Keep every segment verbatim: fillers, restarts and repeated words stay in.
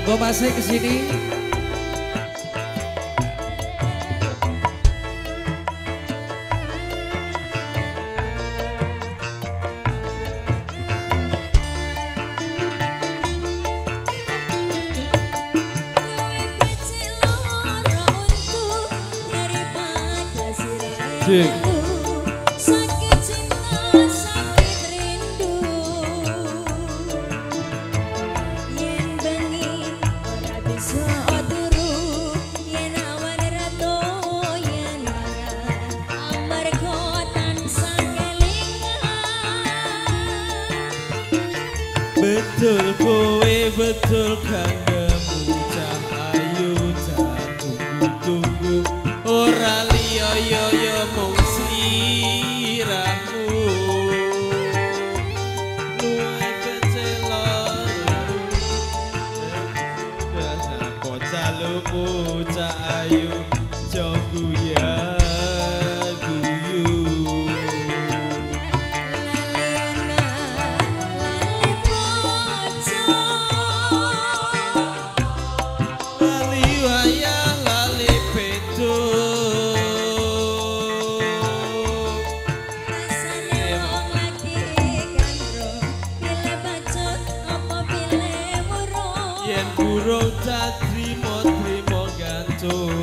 Monggo masih ke sini. Cik. Betul kowe betul kanggemu cah ayu cah tunggu-tunggu ora liya yo yo mung sliramu luwih kecelok dasar bocah lumu cah ayu jogu ya burung tak trimo-trimo gantung.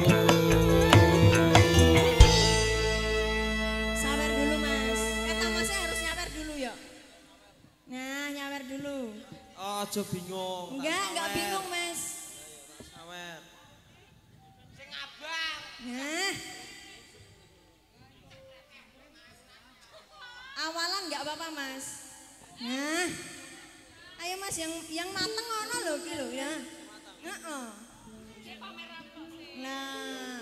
Sabar dulu mas, kata masnya harus nyawer dulu ya. Nah nyawer dulu. Oh aja bingung. Enggak, enggak bingung mas. Sawer. Sing abang. Nah. Awalan enggak apa-apa mas. Nah. Ayo mas yang yang mateng ono lho ki lho ya. Heeh. Nah.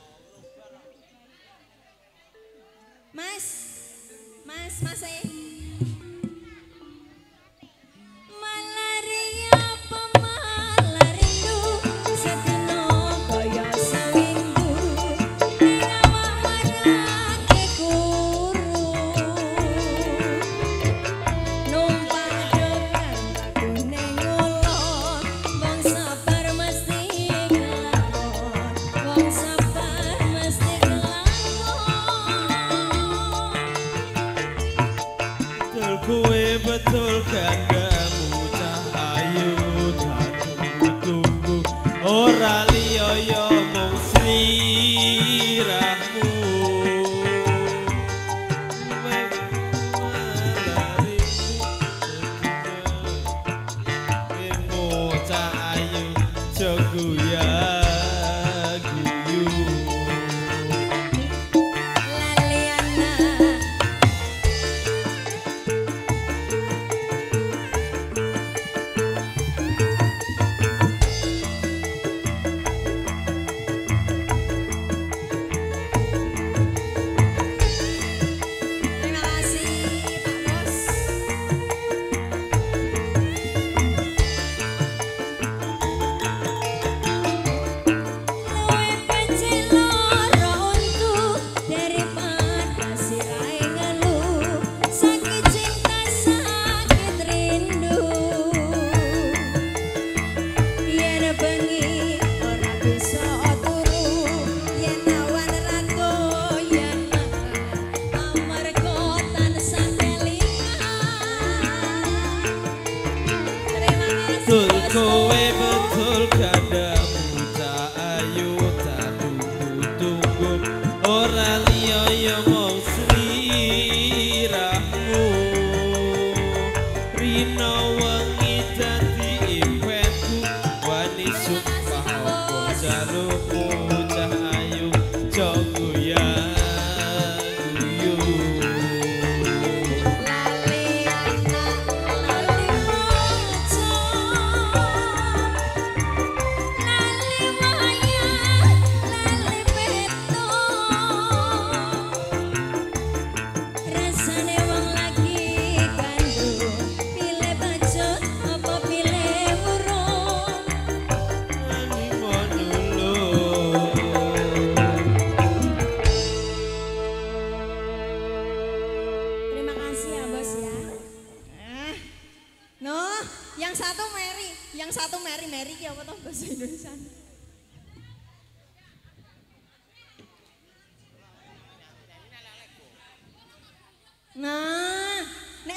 Mas. Mas, Mas eh. Malaria pemalarindu sedino kaya sawinggu nyawa marake guru numpak dokter aku ning ngulon wong sabar mesti kelakon wong sabar mesti kelakon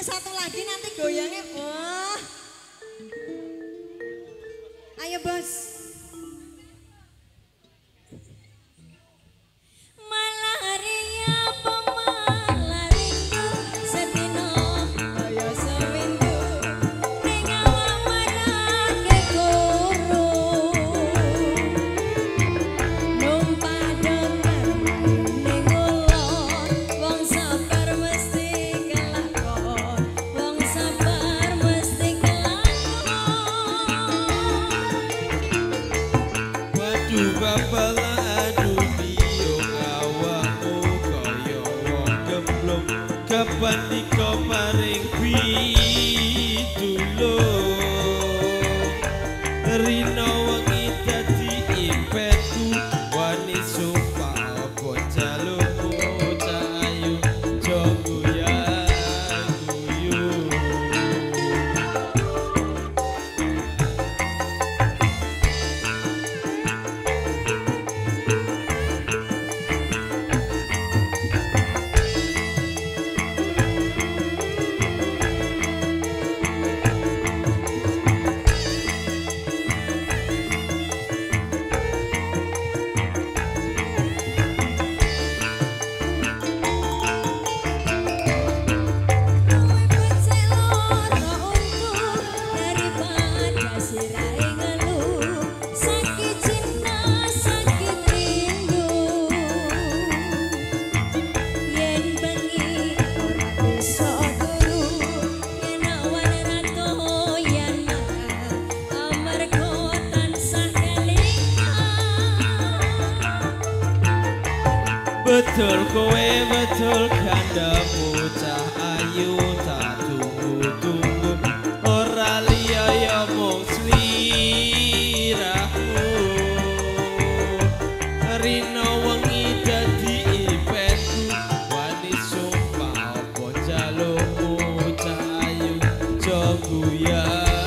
satu lagi nanti goyangnya. Wah. Ayo bos. Malaria pemalariku setino kaya sewindu ning awak marake guru numpak dokter ning ulon wong sabar mesti kelakon wong sabar mesti kelakon Waduh babala aduh biung awakmu kaya wong gemblong kapan iko paring pitulung Rino wengi dadi impetku wani sumpah apa jalukmu cahayu jogo ya guyu Betul kowe betul kandamu cah ayu tak tunggu-tunggu ora liya ya mung sliramu Rino wengi dadi impetku wani sumpah apa jalukmu cah ayu jogo ya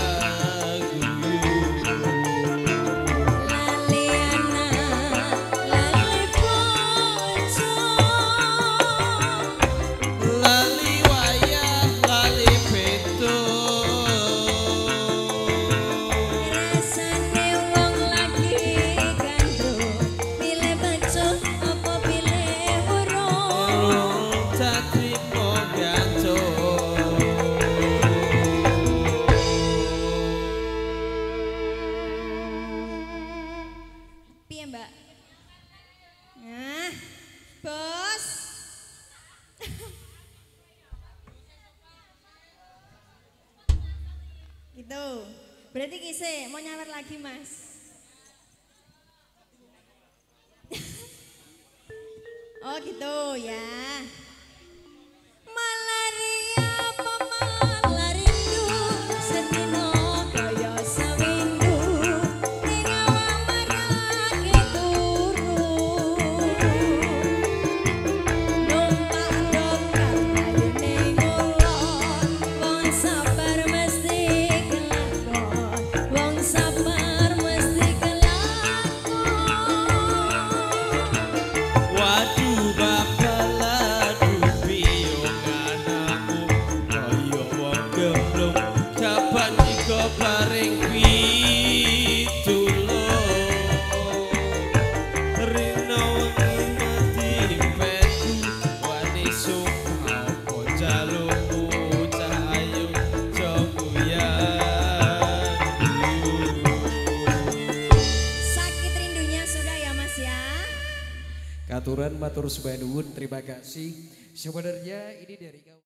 Mbak. Nah, bos. Gitu. Berarti kise mau nyawer lagi, Mas. Oh, gitu ya. Malaria pemalariku setino kaya sawindu ning awak marake turu numpak dokter ayu ning ulon wong sabar mesti kelakon wong sabar mesti kelakon Waduh babala aduh biung anakmu kaya wong gemblong kapan iko paring pitulung Rino wengi dadi impetku wani sumpah apa jalukmu cahayu jogo ya sakit rindunya sudah ya Mas ya. Katuran matur sembah nuwun, terima kasih. Sebenarnya ini dari kamu.